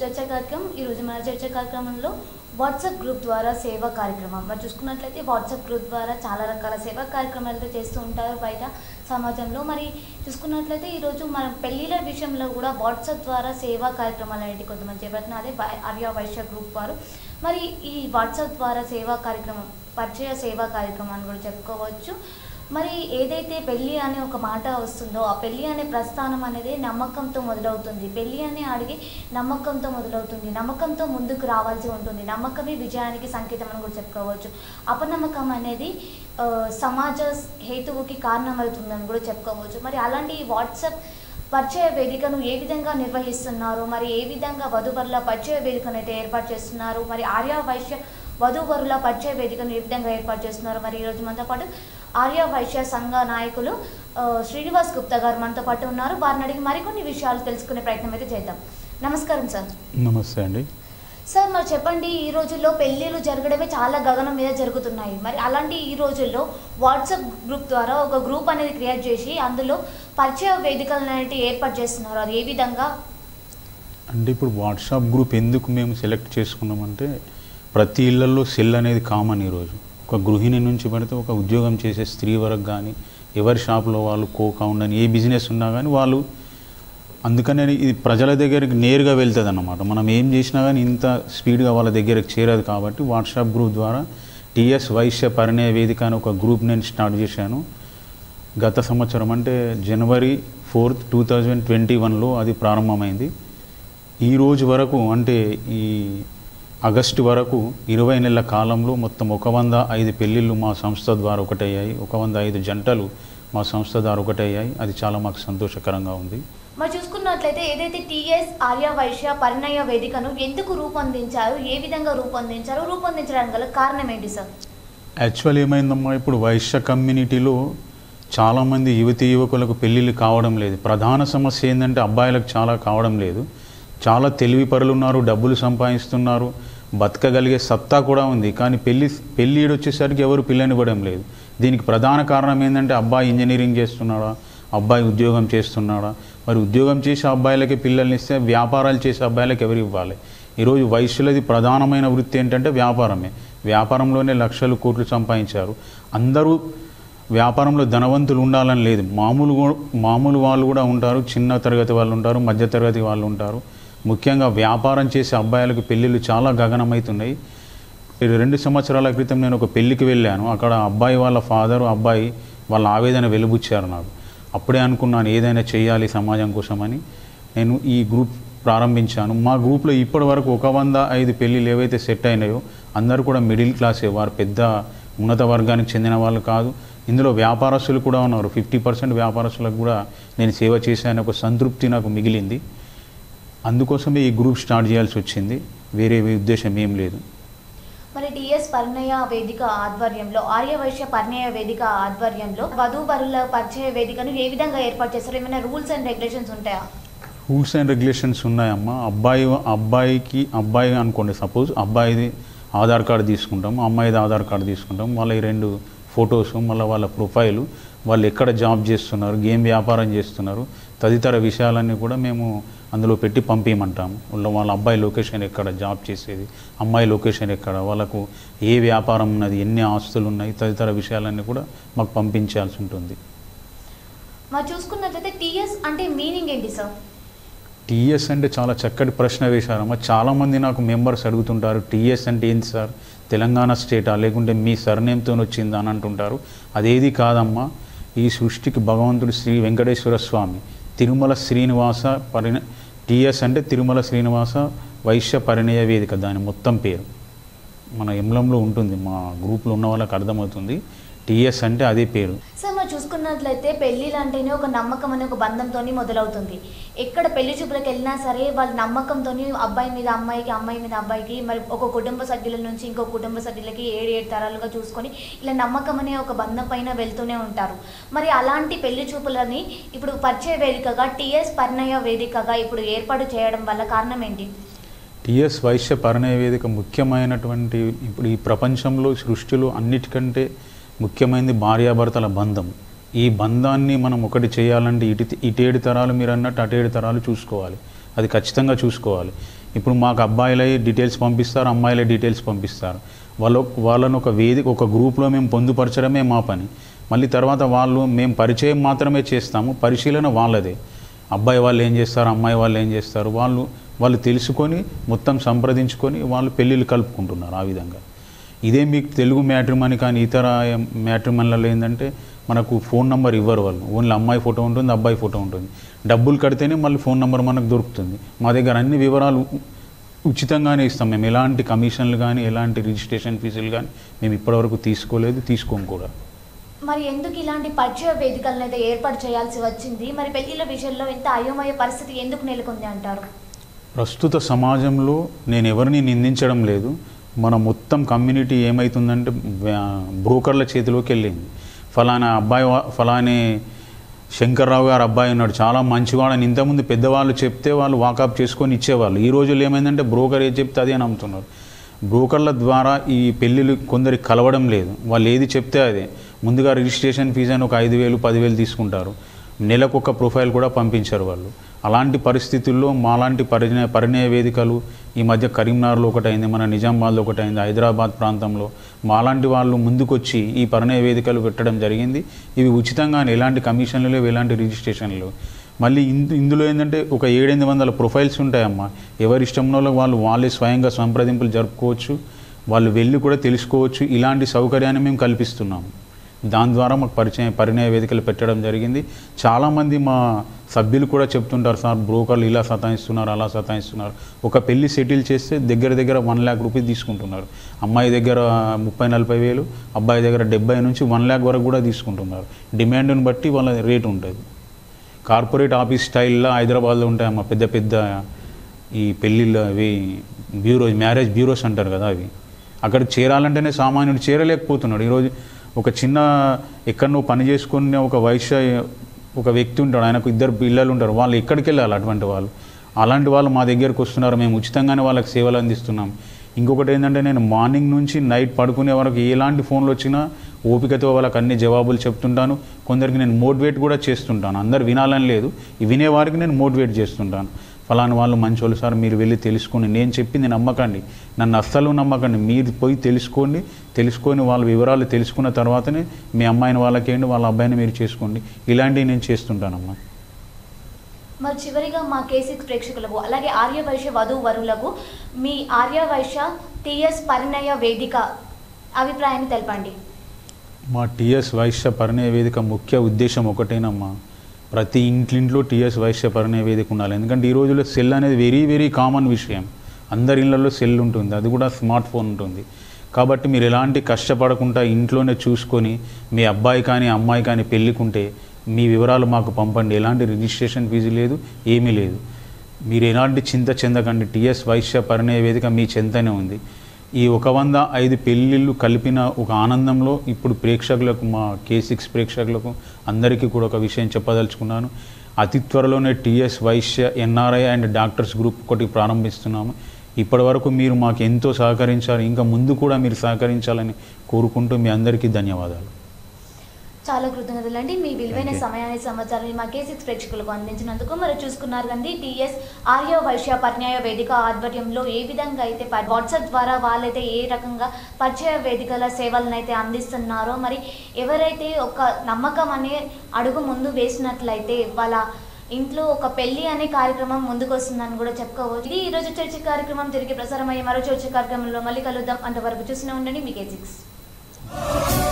చర్చా కార్యక్రమం. ఈరోజు మన చర్చా కార్యక్రమంలో వాట్సాప్ గ్రూప్ ద్వారా సేవా కార్యక్రమం. మరి చూసుకున్నట్లయితే వాట్సాప్ గ్రూప్ ద్వారా చాలా రకాల సేవా కార్యక్రమాలు చేస్తూ ఉంటారు బయట సమాజంలో. మరి చూసుకున్నట్లయితే ఈరోజు మనం పెళ్ళిళ్ళ విషయంలో కూడా వాట్సాప్ ద్వారా సేవా కార్యక్రమాలు అనేవి కొంతమంది చేపడుతున్నారు. అదే ఆర్య వైశ్య గ్రూప్ వారు. మరి ఈ వాట్సాప్ ద్వారా సేవా కార్యక్రమం పరిచయ సేవా కార్యక్రమం అని కూడా చెప్పుకోవచ్చు. మరి ఏదైతే పెళ్ళి అనే ఒక మాట వస్తుందో ఆ పెళ్ళి అనే ప్రస్థానం అనేది నమ్మకంతో మొదలవుతుంది. పెళ్ళి అనే అడిగి నమ్మకంతో మొదలవుతుంది. నమ్మకంతో ముందుకు రావాల్సి ఉంటుంది. నమ్మకమే విజయానికి సంకేతం అని కూడా చెప్పుకోవచ్చు. అపనమ్మకం అనేది సమాజ హేతువుకి కారణమవుతుందని కూడా చెప్పుకోవచ్చు. మరి అలాంటి వాట్సాప్ పరిచయ వేదికను ఏ విధంగా నిర్వహిస్తున్నారు, మరి ఏ విధంగా వధూవరుల పరిచయ వేదికను అయితే ఏర్పాటు చేస్తున్నారు, మరి ఆర్య వైశ్య వధూవరుల పరిచయ వేదికను ఏ విధంగా ఏర్పాటు చేస్తున్నారు. మరి ఈరోజు మనతో పాటు ఆర్య వైశ్య సంఘ నాయకులు శ్రీనివాస్ గుప్తా గారు మనతో పాటు ఉన్నారు. వారిని అడిగి మరికొన్ని విషయాలు తెలుసుకునే ప్రయత్నం అయితే చేద్దాం. నమస్కారం సార్. నమస్తే అండి. సార్ మరి చెప్పండి, ఈ రోజుల్లో పెళ్ళిళ్ళు జరగడమే చాలా గగనం మీద జరుగుతున్నాయి. మరి అలాంటి ఈ రోజుల్లో వాట్సాప్ గ్రూప్ ద్వారా ఒక గ్రూప్ అనేది క్రియేట్ చేసి అందులో పరిచయ వేదికలు అనేవి ఏర్పాటు చేస్తున్నారు. అది ఏ విధంగా అంటే ఇప్పుడు వాట్సాప్ గ్రూప్ ఎందుకు మేము సెలెక్ట్ చేసుకున్నామంటే ప్రతి ఇళ్లలో సెల్ అనేది కామన్. ఈరోజు ఒక గృహిణి నుంచి పడితే ఒక ఉద్యోగం చేసే స్త్రీ వరకు కానీ ఎవరి షాప్లో వాళ్ళు కోకౌండ్ అని ఏ బిజినెస్ ఉన్నా కానీ వాళ్ళు అందుకనే ఇది ప్రజల దగ్గరికి నేరుగా వెళ్తుంది అన్నమాట. మనం ఏం చేసినా కానీ ఇంత స్పీడ్గా వాళ్ళ దగ్గరికి చేరదు. కాబట్టి వాట్సాప్ గ్రూప్ ద్వారా టీఎస్ వైశ్య పరిణయ వేదిక అని ఒక గ్రూప్ నేను స్టార్ట్ చేశాను గత సంవత్సరం. అంటే January 4th, 2021లో అది ప్రారంభమైంది. ఈ రోజు వరకు అంటే ఈ ఆగస్టు వరకు 20 నెలల కాలంలో మొత్తం 105 పెళ్ళిళ్ళు మా సంస్థ ద్వారా ఒకటయ్యాయి. 105 జంటలు మా సంస్థ ద్వారా ఒకటయ్యాయి. అది చాలా మాకు సంతోషకరంగా ఉంది. మరి చూసుకున్నట్లయితే ఏదైతే టీఎస్ ఆర్య వైశ్య పరిణయ వేదికను ఎందుకు రూపొందించారు, ఏ విధంగా రూపొందించారు, రూపొందించడానికి గల కారణం ఏంటి సార్? యాక్చువల్ ఏమైందమ్మా, ఇప్పుడు వైశ్య కమ్యూనిటీలో చాలామంది యువకులకు పెళ్ళిళ్ళు కావడం లేదు. ప్రధాన సమస్య ఏంటంటే అబ్బాయిలకు చాలా కావడం లేదు. చాలా తెలివి పరులు ఉన్నారు, డబ్బులు సంపాదిస్తున్నారు, బతకగలిగే సత్తా కూడా ఉంది. కానీ పెళ్ళి వచ్చేసరికి ఎవరు పిల్లనివ్వడం లేదు. దీనికి ప్రధాన కారణం ఏంటంటే అబ్బాయి ఇంజనీరింగ్ చేస్తున్నాడా, అబ్బాయి ఉద్యోగం చేస్తున్నాడా. మరి ఉద్యోగం చేసే అబ్బాయిలకి పిల్లల్ని ఇస్తే వ్యాపారాలు చేసే అబ్బాయిలకు ఎవరు ఇవ్వాలి? ఈరోజు వైశ్యులది ప్రధానమైన వృత్తి ఏంటంటే వ్యాపారమే. వ్యాపారంలోనే లక్షలు కోట్లు సంపాదించారు. అందరూ వ్యాపారంలో ధనవంతులు ఉండాలని లేదు. మామూలు వాళ్ళు కూడా ఉంటారు, చిన్న తరగతి వాళ్ళు ఉంటారు, మధ్య తరగతి వాళ్ళు ఉంటారు. ముఖ్యంగా వ్యాపారం చేసే అబ్బాయిలకు పెళ్ళిళ్ళు చాలా గగనమవుతున్నాయి. 2 సంవత్సరాల క్రితం నేను ఒక పెళ్ళికి వెళ్ళాను. అక్కడ అబ్బాయి వాళ్ళ ఫాదరు అబ్బాయి వాళ్ళ ఆవేదన వెలుబుచ్చారు నాకు. అప్పుడే అనుకున్నాను ఏదైనా చేయాలి సమాజం కోసమని నేను ఈ గ్రూప్ ప్రారంభించాను. మా గ్రూప్లో ఇప్పటి వరకు 105 పెళ్ళిళ్ళు ఏవైతే సెట్ అయినాయో అందరూ కూడా మిడిల్ క్లాసే. వారు పెద్ద ఉన్నత వర్గానికి చెందిన వాళ్ళు కాదు. ఇందులో వ్యాపారస్తులు కూడా ఉన్నారు. 50% వ్యాపారస్తులకు కూడా నేను సేవ చేశాను. ఒక సంతృప్తి నాకు మిగిలింది. అందుకోసమే ఈ గ్రూప్ స్టార్ట్ చేయాల్సి వచ్చింది. వేరే ఉద్దేశం ఏం లేదు. మరి టీఎస్ పరిణయ వేదిక ఆధ్వర్యంలో ఆర్య వైశ్య పరిణయ వేదిక ఆధ్వర్యంలో వధూవరుల పరిచయ వేదికను ఏ విధంగా ఏర్పాటు చేస్తారు? ఏమైనా రూల్స్ అండ్ రెగ్యులేషన్స్ ఉంటాయా? రూల్స్ అండ్ రెగ్యులేషన్స్ ఉన్నాయమ్మా. అబ్బాయి అనుకోండి, సపోజ్ అబ్బాయిది ఆధార్ కార్డు తీసుకుంటాం, అమ్మాయిది ఆధార్ కార్డు తీసుకుంటాం, వాళ్ళ 2 ఫొటోస్, మళ్ళీ వాళ్ళ ప్రొఫైలు, వాళ్ళు ఎక్కడ జాబ్ చేస్తున్నారు, ఏం వ్యాపారం చేస్తున్నారు, తదితర విషయాలన్నీ కూడా మేము అందులో పెట్టి పంపించమంటాము. వాళ్ళ అబ్బాయి లొకేషన్ ఎక్కడ, జాబ్ చేసేది, అమ్మాయి లొకేషన్ ఎక్కడ, వాళ్ళకు ఏ వ్యాపారం ఉన్నది, ఎన్ని ఆస్తులు ఉన్నాయి, తదితర విషయాలన్నీ కూడా మాకు పంపించాల్సి ఉంటుంది. మరి చూసుకున్నట్లయితే టీఎస్ అంటే మీనింగ్ ఏంటి సార్? టీఎస్ అంటే చాలా చక్కటి ప్రశ్న వేశారమ్మా. చాలామంది నాకు మెంబర్స్ అడుగుతుంటారు, టీఎస్ అంటే ఏంటి సార్, తెలంగాణ స్టేటా లేకుంటే మీ సర్నేమ్తో వచ్చిందా అని అంటుంటారు. అదేది కాదమ్మా. ఈ సృష్టికి భగవంతుడు శ్రీ వెంకటేశ్వర స్వామి తిరుమల శ్రీనివాస టీఎస్ అంటే తిరుమల శ్రీనివాస వైశ్య పరిణయ వేదిక, దాని మొత్తం పేరు మన ఎంలంలో ఉంటుంది. మా గ్రూప్లో ఉన్న వాళ్ళకి అర్థమవుతుంది. టీఎస్ అంటే అదే పేరు. సార్ మరి చూసుకున్నట్లయితే పెళ్ళిళ్ళు అంటేనే ఒక నమ్మకం అనే ఒక బంధంతో మొదలవుతుంది. ఎక్కడ పెళ్లి చూపులకు వెళ్ళినా సరే వాళ్ళ నమ్మకంతో అబ్బాయి మీద అమ్మాయికి, అమ్మాయి మీద అబ్బాయికి, మరి ఒక కుటుంబ సభ్యుల నుంచి ఇంకో కుటుంబ సభ్యులకి 7 తరాలుగా చూసుకొని ఇలా నమ్మకం అనే ఒక బంధం పైన వెళ్తూనే ఉంటారు. మరి అలాంటి పెళ్లి చూపులని ఇప్పుడు పరిచయ వేదికగా టీఎస్ పరిణయ వేదికగా ఇప్పుడు ఏర్పాటు చేయడం వల్ల కారణం ఏంటి? టీఎస్ వైశ్య పరిణయ వేదిక ముఖ్యమైనటువంటి ఇప్పుడు ఈ ప్రపంచంలో సృష్టిలో అన్నిటికంటే ముఖ్యమైనది భార్యాభర్తల బంధం. ఈ బంధాన్ని మనం ఒకటి చేయాలంటే ఇటేడు తరాలు మీరు అన్నట్టు అటేడు తరాలు చూసుకోవాలి. అది ఖచ్చితంగా చూసుకోవాలి. ఇప్పుడు మాకు అబ్బాయిలే డీటెయిల్స్ పంపిస్తారు, అమ్మాయిలే డీటెయిల్స్ పంపిస్తారు. వాళ్ళను ఒక ఒక గ్రూప్లో మేము పొందుపరచడమే మా పని. మళ్ళీ తర్వాత మేము పరిచయం మాత్రమే చేస్తాము, పరిశీలన వాళ్ళదే. అబ్బాయి వాళ్ళు ఏం చేస్తారు, అమ్మాయి వాళ్ళు ఏం చేస్తారు, వాళ్ళు తెలుసుకొని మొత్తం సంప్రదించుకొని వాళ్ళు పెళ్ళిళ్ళు కలుపుకుంటున్నారు. ఆ విధంగా ఇదే మీకు తెలుగు మ్యాట్రిమనీ కానీ ఇతర మ్యాట్రిమనీలలో ఏంటంటే మనకు ఫోన్ నెంబర్ ఇవ్వరు వాళ్ళు. ఓన్లీ అమ్మాయి ఫోటో ఉంటుంది, అబ్బాయి ఫోటో ఉంటుంది. డబ్బులు కడితేనే మళ్ళీ ఫోన్ నెంబర్ మనకు దొరుకుతుంది. మా దగ్గర అన్ని వివరాలు ఉచితంగానే ఇస్తాం. మేము ఎలాంటి కమిషన్లు కానీ ఎలాంటి రిజిస్ట్రేషన్ ఫీజులు కానీ మేము ఇప్పటివరకు తీసుకోలేదు, తీసుకోము కూడా. మరి ఎందుకు ఇలాంటి పరిచయ వేదికలను అయితే ఏర్పాటు చేయాల్సి వచ్చింది? మరి పెళ్లిళ్ళ విషయంలో ఇంత అయోమయ పరిస్థితి ఎందుకు నెలకొంది అంటారు? ప్రస్తుత సమాజంలో నేను ఎవరిని నిందించడం లేదు. మన మొత్తం కమ్యూనిటీ ఏమవుతుందంటే బ్రోకర్ల చేతిలోకి వెళ్ళింది. ఫలానే శంకర్రావు గారు అబ్బాయి ఉన్నాడు, చాలా మంచివాడని ఇంతకుముందు పెద్దవాళ్ళు చెప్తే వాళ్ళు వాకప్ చేసుకొని ఇచ్చేవాళ్ళు. ఈ రోజుల్లో ఏమైందంటే బ్రోకర్ ఏది చెప్తే అదే నమ్ముతున్నారు. బ్రోకర్ల ద్వారా ఈ పెళ్ళిళ్ళు కొందరికి కలవడం లేదు. వాళ్ళు ఏది చెప్తే అదే. ముందుగా రిజిస్ట్రేషన్ ఫీజు అని ఒక 5,000 10,000 తీసుకుంటారు. నెలకు ఒక ప్రొఫైల్ కూడా పంపించారు వాళ్ళు. అలాంటి పరిస్థితుల్లో మాలాంటి పరిణయ వేదికలు ఈ మధ్య కరీంనగర్లో ఒకటైంది, మన నిజామాబాద్లో ఒకటైంది, హైదరాబాద్ ప్రాంతంలో మాలాంటి వాళ్ళు ముందుకొచ్చి ఈ పరిణయ వేదికలు పెట్టడం జరిగింది. ఇవి ఉచితంగానే, ఎలాంటి కమిషన్లు లేవు, ఎలాంటి రిజిస్ట్రేషన్లు. మళ్ళీ ఇందులో ఏంటంటే ఒక 700-800 ప్రొఫైల్స్ ఉంటాయమ్మా. ఎవరి ఇష్టంలో వాళ్ళే స్వయంగా సంప్రదింపులు జరుపుకోవచ్చు, వాళ్ళు వెళ్ళి కూడా తెలుసుకోవచ్చు. ఇలాంటి సౌకర్యాన్ని మేము కల్పిస్తున్నాము. దాని ద్వారా మాకు పరిణయ వేదికలు పెట్టడం జరిగింది. చాలామంది మా సభ్యులు కూడా చెప్తుంటారు, సార్ బ్రోకర్లు ఇలా సతాయిస్తున్నారు, అలా సతాయిస్తున్నారు. ఒక పెళ్ళి సెటిల్ చేస్తే దగ్గర 1 lakh రూపీస్ తీసుకుంటున్నారు. అమ్మాయి దగ్గర 30-40 వేలు, అబ్బాయి దగ్గర 70 నుంచి 1 lakh వరకు కూడా తీసుకుంటున్నారు. డిమాండ్ని బట్టి వాళ్ళ రేటు ఉంటుంది. కార్పొరేట్ ఆఫీస్ స్టైల్లో హైదరాబాద్లో ఉంటాయమ్మా పెద్ద పెద్ద ఈ పెళ్ళిళ్ళు, అవి మ్యారేజ్ బ్యూరోస్ అంటారు కదా, అవి అక్కడికి చేరాలంటేనే సామాన్యుడు చేరలేకపోతున్నాడు. ఈరోజు ఒక చిన్న ఎక్కడో పని చేసుకునే ఒక వ్యక్తి ఉంటాడు, ఆయనకు 2 పిల్లలు ఉంటారు. వాళ్ళు ఎక్కడికి వెళ్ళాలి? అలాంటి వాళ్ళు మా దగ్గరకు వస్తున్నారు. మేము ఉచితంగానే వాళ్ళకి సేవలు అందిస్తున్నాం. ఇంకొకటి ఏంటంటే నేను మార్నింగ్ నుంచి నైట్ పడుకునే వరకు ఎలాంటి ఫోన్లు వచ్చినా ఓపికతో వాళ్ళకి అన్ని జవాబులు చెప్తుంటాను. కొందరికి నేను మోటివేట్ కూడా చేస్తుంటాను. అందరు వినాలని లేదు, వినేవారికి నేను మోటివేట్ చేస్తుంటాను. ఫలానా వాళ్ళు మంచోళ్ళు సార్, మీరు వెళ్ళి తెలుసుకోండి, నేను చెప్పింది నమ్మకండి, నన్ను అస్సలు నమ్మకండి, మీరు పోయి తెలుసుకొని వాళ్ళ వివరాలు తెలుసుకున్న తర్వాతనే మీ అమ్మాయిని వాళ్ళకేంటి, వాళ్ళ అబ్బాయిని మీరు చేసుకోండి. ఇలాంటివి నేను చేస్తుంటానమ్మా. మరి చివరిగా మా K6 ప్రేక్షకులకు అలాగే ఆర్యవైశ్య వధూవరులకు మీ ఆర్యవైశ్య TS పరిణయ వేదిక అభిప్రాయాన్ని తెలపండి. మా TS వైశ్య పరిణయ వేదిక ముఖ్య ఉద్దేశం ఒకటేనమ్మా, ప్రతి ఇంట్లో TS వైశ్య పరిణయ వేదిక ఉండాలి. ఎందుకంటే ఈ రోజుల్లో సెల్ అనేది వెరీ వెరీ కామన్ విషయం. అందరి ఇళ్లలో సెల్ ఉంటుంది, అది కూడా స్మార్ట్ ఫోన్ ఉంటుంది. కాబట్టి మీరు ఎలాంటి కష్టపడకుండా ఇంట్లోనే చూసుకొని మీ అబ్బాయి కానీ అమ్మాయి కానీ పెళ్ళికుంటే మీ వివరాలు మాకు పంపండి. ఎలాంటి రిజిస్ట్రేషన్ ఫీజు లేదు, ఏమీ లేదు. మీరు ఎలాంటి చింత చెందకండి. TS వైశ్య పరిణయ వేదిక మీ చెంతనే ఉంది. ఈ 105 పెళ్ళిళ్ళు కలిపిన ఒక ఆనందంలో ఇప్పుడు ప్రేక్షకులకు, మా K6 ప్రేక్షకులకు అందరికీ కూడా ఒక విషయం చెప్పదలుచుకున్నాను. అతి త్వరలోనే TS Vysya NRI and doctors group ఒకటి ప్రారంభిస్తున్నాము. ఇప్పటి వరకు మీరు మాకు ఎంతో సహకరించారు, ఇంకా ముందు కూడా మీరు సహకరించాలని కోరుకుంటూ మీ అందరికీ ధన్యవాదాలు. చాలా కృతజ్ఞతలండి. మీ విలువైన సమయాన్ని సమాచారాన్ని మా K6 ప్రేక్షకులకు అందించినందుకు. మరి చూసుకున్నారు కండి, TS ఆర్యవైశ్య పరిణయ వేదిక ఆధ్వర్యంలో ఏ విధంగా అయితే వాట్సాప్ ద్వారా వాళ్ళైతే ఏ రకంగా పరిచయ వేదికల సేవలను అయితే అందిస్తున్నారో, మరి ఎవరైతే ఒక నమ్మకం అనే అడుగు ముందు వేసినట్లయితే వాళ్ళ ఇంట్లో ఒక పెళ్లి అనే కార్యక్రమం ముందుకు వస్తుందని కూడా చెప్పుకోవచ్చు. ఇది ఈరోజు చర్చ కార్యక్రమం. తిరిగి ప్రసారమయ్యే మరో చర్చ కార్యక్రమంలో మళ్ళీ కలుద్దాం. అంతవరకు చూస్తూనే ఉండండి మీ K6.